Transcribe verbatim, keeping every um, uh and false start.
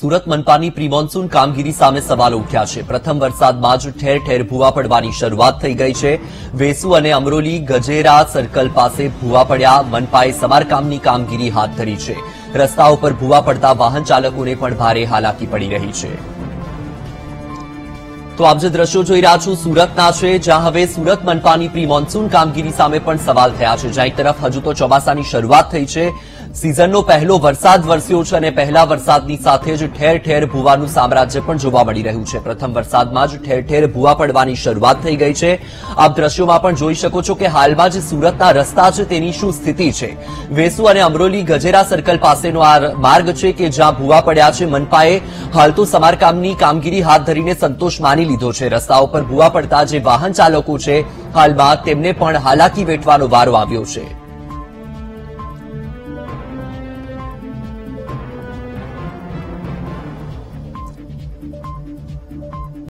Surat મનપાની pre monsoon કામગીરી સામે સવાલો ઉઠ્યા છે। પ્રથમ વરસાદમાં જ ઠેર ઠેર ભૂવા પડવાની શરૂઆત થઈ ગઈ છે। વેસુ અને અમરોલી ગજેરા સર્કલ પાસે ભૂવા પડ્યા। મનપાએ સમારકામની કામગીરી હાથ ધરી છે। રસ્તાઓ પર ભૂવા પડતા વાહન ચાલકોને પણ ભારે હાલાકી પડી રહી છે। તો આપ જે દ્રશ્યો જોઈ રહ્યા છો સુરતના છે, જ્યાં હવે સુરત મનપાની પ્રી મોન્સૂન કામગીરી સામે પણ સવાલ થયા છે। જ્યાં એક તરફ હજુ તો ચોમાસાની શરૂઆત થઈ છે, सीजनનો પહેલો વરસાદ વરસ્યો છે અને પહેલા વરસાદની સાથે જ ઠેર ઠેર ભૂવાનું સામ્રાજ્ય પણ જોવા મળી રહ્યું છે। પ્રથમ વરસાદમાં જ ઠેર ઠેર ભૂવા પડવાની શરૂઆત થઈ ગઈ છે। આપ દ્રશ્યોમાં પણ જોઈ શકો છો કે હાલમાં જે સુરતના રસ્તા છે તેની શું સ્થિતિ છે। વેસુ અને અમરોલી ગજેરા સર્કલ પાસેનો આ માર્ગ છે કે જ્યાં ભૂવા પડ્યા છે। મનપાએ હાલ તો સમારકામની કામગીરી હાથ ધરીને સંતોષ માની લીધો છે। રસ્તાઓ પર ભૂવા પડતા જે વાહન ચાલકો છે હાલમાં તેમને પણ હાલાકી વેઠવાનો વારો આવ્યો છે।